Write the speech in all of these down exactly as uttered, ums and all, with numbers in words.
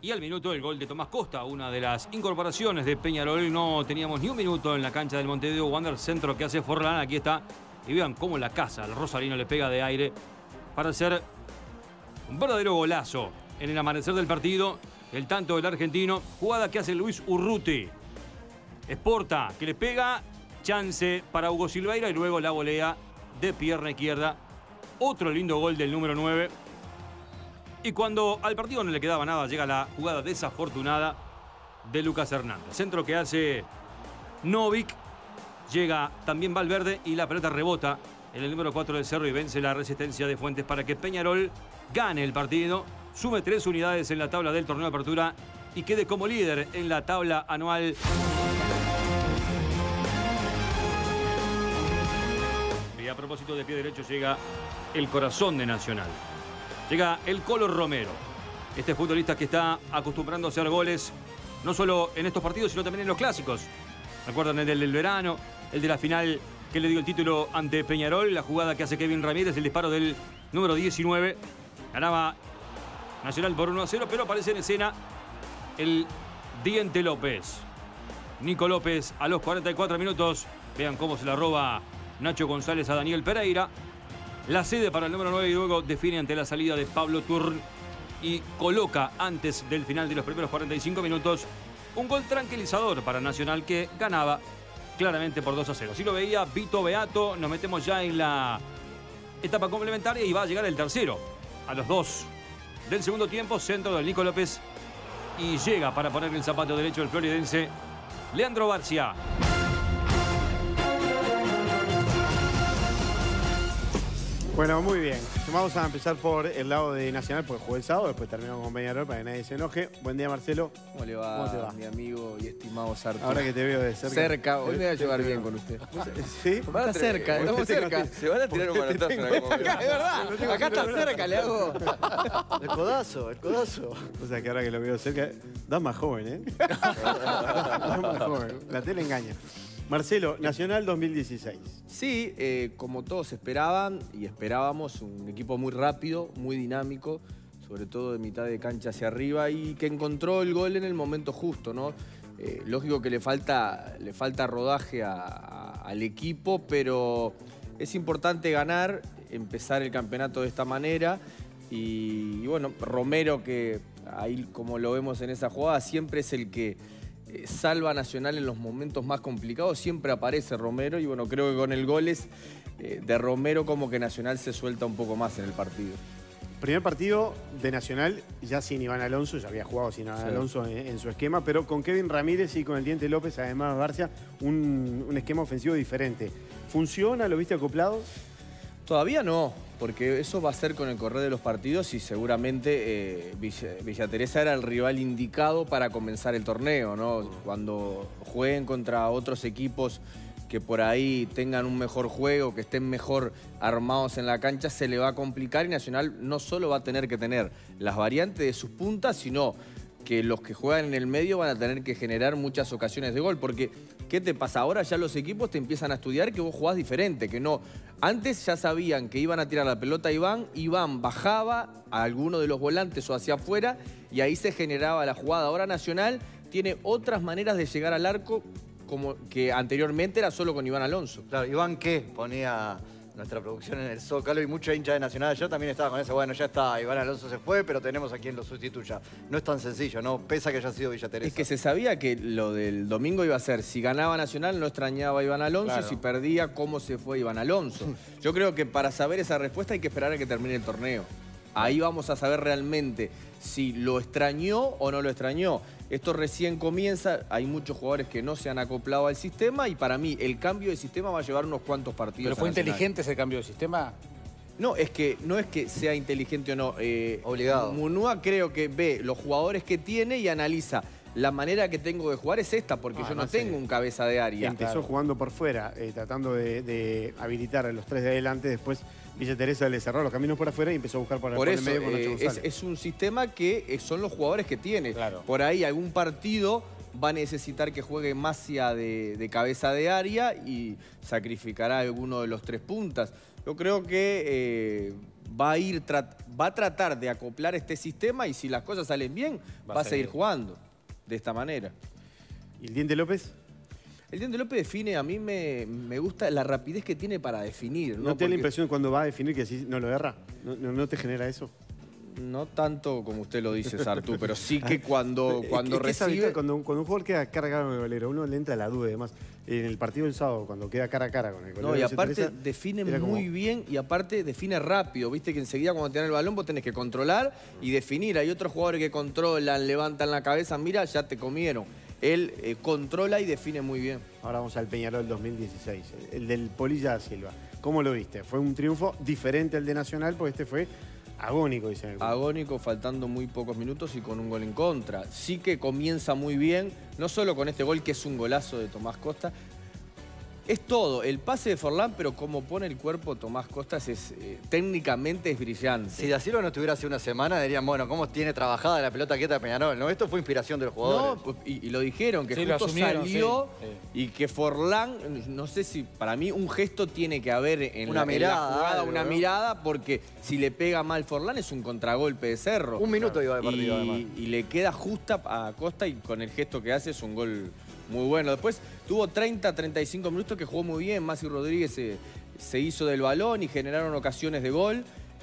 Y al minuto el gol de Tomás Costa, una de las incorporaciones de Peñarol. No teníamos ni un minuto en la cancha del Montevideo Wander, centro que hace Forlán. Aquí está. Y vean cómo la casa, el Rosalino le pega de aire para hacer un verdadero golazo en el amanecer del partido. El tanto del argentino. Jugada que hace Luis Urruti. Esporta, que le pega. Chance para Hugo Silveira y luego la volea de pierna izquierda. Otro lindo gol del número nueve. Y cuando al partido no le quedaba nada, llega la jugada desafortunada de Lucas Hernández. Centro que hace Novik. Llega también Valverde y la pelota rebota en el número cuatro del Cerro y vence la resistencia de Fuentes para que Peñarol gane el partido, sume tres unidades en la tabla del torneo de apertura y quede como líder en la tabla anual. Y a propósito de pie derecho llega el corazón de Nacional. Llega el Colo Romero, este futbolista que está acostumbrando a hacer goles, no solo en estos partidos, sino también en los clásicos. ¿Recuerdan el del verano? El de la final que le dio el título ante Peñarol, la jugada que hace Kevin Ramírez, el disparo del número diecinueve. Ganaba Nacional por uno a cero, pero aparece en escena el Diente López. Nico López a los cuarenta y cuatro minutos. Vean cómo se la roba Nacho González a Daniel Pereira. La cede para el número nueve y luego define ante la salida de Pablo Turn y coloca antes del final de los primeros cuarenta y cinco minutos un gol tranquilizador para Nacional que ganaba claramente por dos a cero. Así lo veía Vito Beato. Nos metemos ya en la etapa complementaria y va a llegar el tercero. A los dos del segundo tiempo, centro del Nico López y llega para poner el zapato derecho el floridense Leandro Barcia. Bueno, muy bien. Vamos a empezar por el lado de Nacional, porque jugó el sábado, después terminamos con Peñarol para que nadie se enoje. Buen día, Marcelo. ¿Cómo le va, ¿Cómo te va? mi amigo y estimado Sarto? Ahora que te veo de cerca. Cerca, hoy me voy a llevar bien con usted. ¿Sí? Está cerca, estamos cerca. Se van a tirar un manotazo en algún momento. Acá, es verdad, acá está cerca, le hago. El codazo, el codazo. O sea que ahora que lo veo cerca, da más joven, ¿eh? Da más joven. La tele engaña. Marcelo, Nacional dos mil dieciséis. Sí, eh, como todos esperaban y esperábamos, un equipo muy rápido, muy dinámico, sobre todo de mitad de cancha hacia arriba y que encontró el gol en el momento justo, ¿no? Eh, lógico que le falta, le falta rodaje a, a, al equipo, pero es importante ganar, empezar el campeonato de esta manera y, y bueno, Romero, que ahí como lo vemos en esa jugada, siempre es el que Eh, salva a Nacional en los momentos más complicados, siempre aparece Romero y bueno, creo que con el gol es, eh, de Romero como que Nacional se suelta un poco más en el partido. Primer partido de Nacional, ya sin Iván Alonso, ya había jugado sin Iván sí. Alonso en, en su esquema, pero con Kevin Ramírez y con el Diente López, además Barcia, un, un esquema ofensivo diferente. ¿Funciona? ¿Lo viste acoplado? Todavía no, porque eso va a ser con el correr de los partidos y seguramente eh, Villa, Villa Teresa era el rival indicado para comenzar el torneo, ¿no? Cuando jueguen contra otros equipos que por ahí tengan un mejor juego, que estén mejor armados en la cancha, se le va a complicar y Nacional no solo va a tener que tener las variantes de sus puntas, sino que los que juegan en el medio van a tener que generar muchas ocasiones de gol. Porque, ¿qué te pasa? Ahora ya los equipos te empiezan a estudiar que vos jugás diferente, que no... Antes ya sabían que iban a tirar la pelota a Iván, Iván bajaba a alguno de los volantes o hacia afuera y ahí se generaba la jugada. Ahora Nacional tiene otras maneras de llegar al arco como que anteriormente era solo con Iván Alonso. Claro, Iván, ¿qué? Ponía nuestra producción en el Zócalo y mucha hincha de Nacional. Yo también estaba con eso. Bueno, ya está, Iván Alonso se fue, pero tenemos a quien lo sustituya. No es tan sencillo, ¿no? Pese a que haya sido Villa Teresa. Es que se sabía que lo del domingo iba a ser, si ganaba Nacional no extrañaba a Iván Alonso, claro. Y si perdía, ¿cómo se fue Iván Alonso? Yo creo que para saber esa respuesta hay que esperar a que termine el torneo. Ahí vamos a saber realmente si lo extrañó o no lo extrañó. Esto recién comienza, hay muchos jugadores que no se han acoplado al sistema y para mí el cambio de sistema va a llevar unos cuantos partidos. ¿Pero fue inteligente ese cambio de sistema? No, es que no es que sea inteligente o no. Eh, Obligado. Munúa creo que ve los jugadores que tiene y analiza. La manera que tengo de jugar es esta, porque ah, yo no, no tengo sé. un cabeza de área. Empezó claro. jugando por fuera, eh, tratando de, de habilitar a los tres de adelante. Después Villa Teresa le cerró los caminos por afuera y empezó a buscar por, por, por eso, el medio con Nacho eh, González. Es, es un sistema que son los jugadores que tiene. Claro. Por ahí algún partido va a necesitar que juegue más hacia de, de cabeza de área y sacrificará a alguno de los tres puntas. Yo creo que eh, va a, ir va a tratar de acoplar este sistema y si las cosas salen bien, va, va a seguir jugando de esta manera. ¿Y el Diente López? El Diente López define, a mí me, me gusta la rapidez que tiene para definir. ¿No, ¿No te da la impresión cuando va a definir que así no lo erra? ¿No, no, no te genera eso? No tanto como usted lo dice, Sartú, pero sí que cuando, cuando es que recibe... habitual, cuando, cuando un jugador queda cara a cara con el golero, uno le entra la duda. Además, en el partido del sábado, cuando queda cara a cara con el golero... No, y aparte Teresa, define muy como... bien y aparte define rápido. Viste que enseguida cuando te dan el balón vos tenés que controlar y definir. Hay otros jugadores que controlan, levantan la cabeza, mira, ya te comieron. Él eh, controla y define muy bien. Ahora vamos al Peñarol dos mil dieciséis, el del Polilla da Silva. ¿Cómo lo viste? Fue un triunfo diferente al de Nacional, porque este fue agónico, dicen. El agónico, faltando muy pocos minutos y con un gol en contra. Sí que comienza muy bien, no solo con este gol que es un golazo de Tomás Costa. Es todo, el pase de Forlán, pero como pone el cuerpo Tomás Costas, es, eh, técnicamente es brillante. Si Da Silva no estuviera hace una semana, dirían, bueno, ¿cómo tiene trabajada la pelota quieta de Peñarol? No, esto fue inspiración de los jugadores. No, y, y lo dijeron, que sí, justo asumieron, salió sí, sí. y que Forlán, no sé si, para mí un gesto tiene que haber en, una la, mirada, en la jugada, algo, una ¿no? mirada, porque si le pega mal Forlán es un contragolpe de Cerro. Un minuto iba de partido, y, además. Y le queda justa a Costa y con el gesto que hace es un gol muy bueno. Después tuvo treinta, treinta y cinco minutos que jugó muy bien. Masi Rodríguez se, se hizo del balón y generaron ocasiones de gol.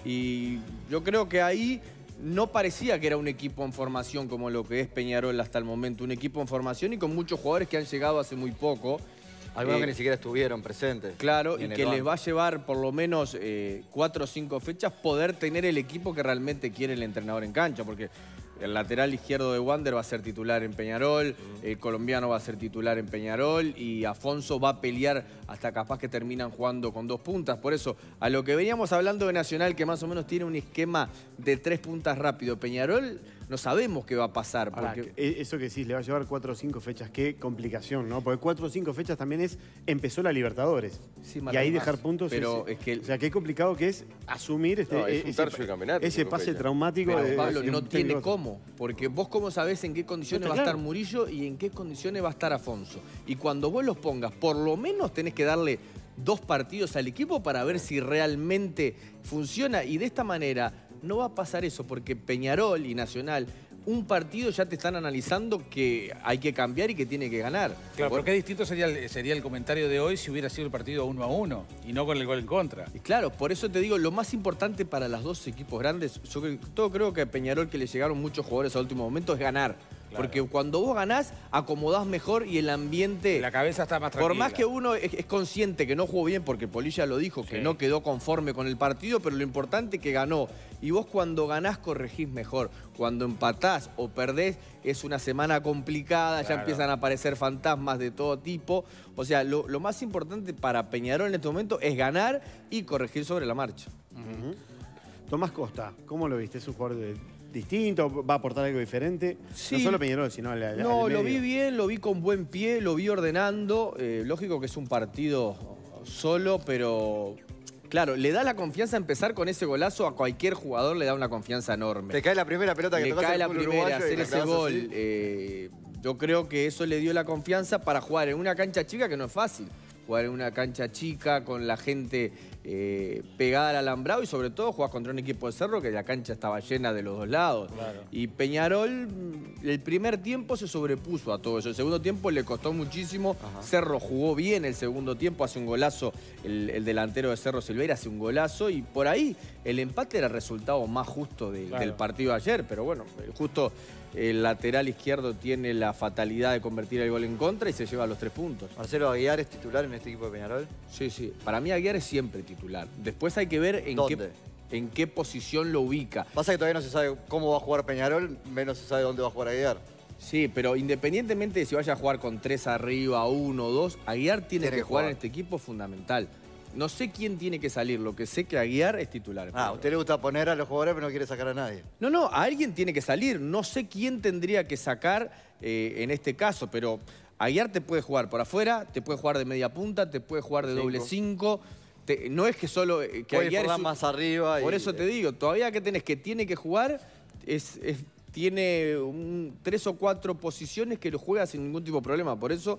Y yo creo que ahí no parecía que era un equipo en formación como lo que es Peñarol hasta el momento. Un equipo en formación y con muchos jugadores que han llegado hace muy poco. Algunos Eh, que ni siquiera estuvieron presentes. Claro, y en el que banco. les va a llevar por lo menos eh, cuatro o cinco fechas poder tener el equipo que realmente quiere el entrenador en cancha, porque el lateral izquierdo de Wander va a ser titular en Peñarol, el colombiano va a ser titular en Peñarol y Afonso va a pelear hasta capaz que terminan jugando con dos puntas. Por eso, a lo que veníamos hablando de Nacional, que más o menos tiene un esquema de tres puntas rápido, Peñarol no sabemos qué va a pasar. Ahora, Porque... que- eso que sí, le va a llevar cuatro o cinco fechas, qué complicación, ¿no? Porque cuatro o cinco fechas también es, empezó la Libertadores. Sí, y Martín, ahí más. dejar puntos Pero es, es que- o sea, qué complicado que es asumir este, No, es un ese, tercio del campeonato, ese cinco pase fechas. traumático. Pero, de- Pablo, de no un tiene técnico. cómo, porque vos cómo sabés en qué condiciones No, va está a estar claro. Murillo y en qué condiciones va a estar Afonso. Y cuando vos los pongas, por lo menos tenés que darle dos partidos al equipo para ver si realmente funciona. Y de esta manera no va a pasar eso, porque Peñarol y Nacional, un partido ya te están analizando que hay que cambiar y que tiene que ganar. Claro, Por- porque distinto sería el, sería el comentario de hoy si hubiera sido el partido uno a uno y no con el gol en contra. Y claro, por eso te digo, lo más importante para los dos equipos grandes, yo creo, todo creo que a Peñarol, que le llegaron muchos jugadores a último momento, es ganar. Claro. Porque cuando vos ganás, acomodás mejor y el ambiente... La cabeza está más tranquila. Por más que uno es, es consciente que no jugó bien, porque Polilla lo dijo, que Sí. no quedó conforme con el partido, pero lo importante es que ganó. Y vos cuando ganás corregís mejor. Cuando empatás o perdés es una semana complicada, ya Claro. empiezan a aparecer fantasmas de todo tipo. O sea, lo, lo más importante para Peñarol en este momento es ganar y corregir sobre la marcha. Ujú. Tomás Costa, ¿cómo lo viste? ¿Es un jugador de- distinto? ¿Va a aportar algo diferente? Sí. No solo Peñarol, sino al, al No, lo medio. vi bien, lo vi con buen pie, lo vi ordenando. Eh, lógico que es un partido solo, pero claro, le da la confianza a empezar con ese golazo a cualquier jugador, le da una confianza enorme. Te cae la primera pelota que Le tocas cae el la fútbol primera, uruguayo y hacer la ese clavas gol. así. eh, yo creo que eso le dio la confianza para jugar en una cancha chica que no es fácil. Jugar en una cancha chica con la gente eh, pegada al alambrado y sobre todo jugar contra un equipo de Cerro que la cancha estaba llena de los dos lados. Claro. Y Peñarol, mm, el primer tiempo se sobrepuso a todo eso. El segundo tiempo le costó muchísimo. Cerro jugó bien el segundo tiempo, hace un golazo. El, el delantero de Cerro Silveira hace un golazo. Y por ahí el empate era el resultado más justo de- Claro. del partido de ayer. Pero bueno, justo el lateral izquierdo tiene la fatalidad de convertir el gol en contra y se lleva los tres puntos. Marcelo Aguiar es titular en este equipo de Peñarol. Sí, sí. Para mí Aguiar es siempre titular. Después hay que ver en qué, ¿Dónde? en qué posición lo ubica. Pasa que todavía no se sabe cómo va a jugar Peñarol, menos se sabe dónde va a jugar Aguiar. Sí, pero independientemente de si vaya a jugar con tres arriba, uno, dos, Aguiar tiene, Tiene que que jugar jugar. en este equipo fundamental. No sé quién tiene que salir, lo que sé que Aguiar es titular. Ah, a usted le gusta poner a los jugadores, pero no quiere sacar a nadie. No, no, a alguien tiene que salir. No sé quién tendría que sacar eh, en este caso, pero Aguiar te puede jugar por afuera, te puede jugar de media punta, te puede jugar de Cinco. doble cinco. Te- no es que solo... eh, que Puede Aguiar jugar es un- más arriba. Por y- eso te digo, todavía que tenés que tiene que jugar, es, es- tiene un- tres o cuatro posiciones que lo juega sin ningún tipo de problema. Por eso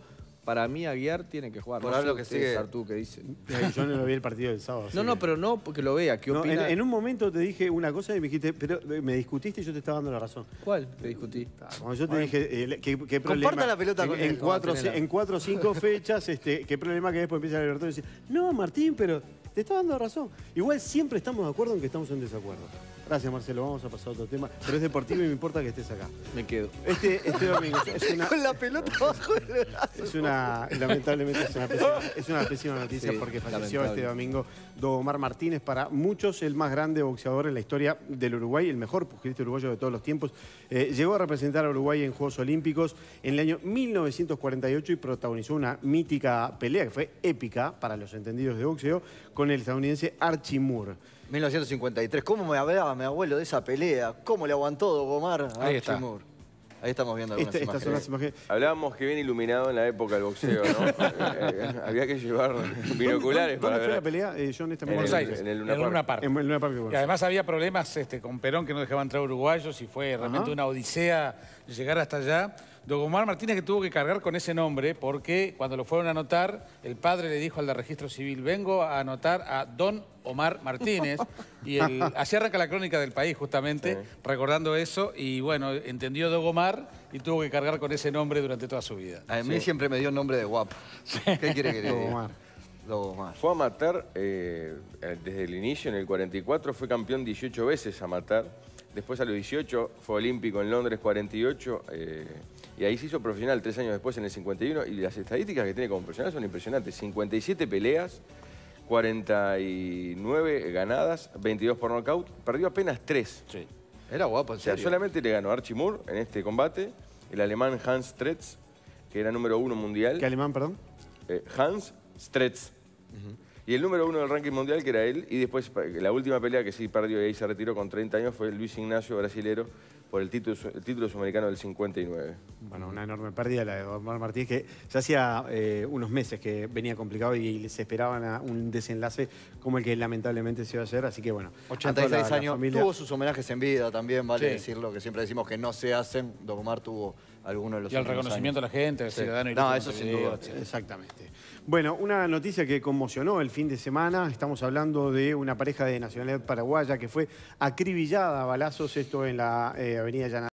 para mí Aguiar tiene que jugar. Por no algo sé que ustedes, sigue. Artú, ¿qué dice? Eh, Yo no lo vi el partido del sábado. así No, no, que- pero no porque lo vea. ¿Qué No, en, opina? en un momento te dije una cosa y me dijiste, pero me discutiste y yo te estaba dando la razón. ¿Cuál? Te discutí. Cuando yo te dije eh, qué, qué problema. Comparta la pelota en, con en él, cuatro, vamos a tenerla. en cuatro o cinco fechas, este, qué problema que después empieza el Libertadores y dice, no, Martín, pero te está dando razón. Igual siempre estamos de acuerdo en que estamos en desacuerdo. Gracias, Marcelo. Vamos a pasar a otro tema. Pero es deportivo y me importa que estés acá. Me quedo. Este, este domingo es una, Con la pelota abajo del brazo. es una, lamentablemente es una pésima, es una pésima noticia Sí, porque falleció lamentable. este domingo Dogomar Martínez, para muchos el más grande boxeador en la historia del Uruguay, el mejor pugilista uruguayo de todos los tiempos. Eh, llegó a representar a Uruguay en Juegos Olímpicos en el año mil novecientos cuarenta y ocho y protagonizó una mítica pelea que fue épica para los entendidos de boxeo con el estadounidense Archie Moore. mil novecientos cincuenta y tres. ¿Cómo me hablaba mi abuelo de esa pelea? ¿Cómo le aguantó Dogomar a Ahí Archie está. Moore? Ahí estamos viendo algunas Este- estas son imágenes. las imágenes. Hablábamos que bien iluminado en la época del boxeo, ¿no? Eh, Había que llevar binoculares ¿Dónde, para dónde fue ver. la pelea? Eh, yo honestamente En no Buenos sé. Aires, en en el el Luna Luna Park. Park. En el Luna Park de Y Buenos Aires. además había problemas este, con Perón que no dejaba entrar uruguayos y fue realmente Ajá. una odisea llegar hasta allá. Dogomar Martínez que tuvo que cargar con ese nombre porque cuando lo fueron a anotar, el padre le dijo al de registro civil, vengo a anotar a Don Omar Martínez. Y el- así arranca la crónica del país justamente, Sí. recordando eso. Y bueno, entendió Dogomar y tuvo que cargar con ese nombre durante toda su vida. A mí siempre me dio nombre de guapo. ¿Qué quiere que le diga? Dogomar. Dogomar. Fue amateur eh, desde el inicio, en el cuarenta y cuatro, fue campeón dieciocho veces amateur. Después a los dieciocho fue olímpico en Londres cuarenta y ocho. Eh, y ahí se hizo profesional tres años después en el cincuenta y uno. Y las estadísticas que tiene como profesional son impresionantes. cincuenta y siete peleas, cuarenta y nueve ganadas, veintidós por nocaut. Perdió apenas tres. Sí. Era guapo, en O sea, serio. solamente le ganó Archie Moore en este combate, el alemán Hans Stretz, que era número uno mundial. ¿Qué alemán, perdón? Eh, Hans Stretz. Y el número uno del ranking mundial, que era él. Y después, pa- la última pelea que sí perdió y ahí se retiró con treinta años, fue Luis Ignacio, brasilero, por el título, el título sudamericano del cincuenta y nueve. Bueno, una enorme pérdida la de Dogomar Martínez, que ya hacía eh, unos meses que venía complicado y se esperaban a un desenlace como el que lamentablemente se iba a hacer. Así que bueno, ochenta y a toda seis la- la años. familia- Tuvo sus homenajes en vida también, vale Sí. decirlo, que siempre decimos que no se hacen. Dogomar tuvo algunos de los Y al últimos reconocimiento años. a la gente, al Sí. ciudadano. No, ilustre eso sin Montevideo, duda. etcétera. Exactamente. Bueno, una noticia que conmocionó el fin de semana. Estamos hablando de una pareja de nacionalidad paraguaya que fue acribillada a balazos, esto en la eh, avenida Llanada.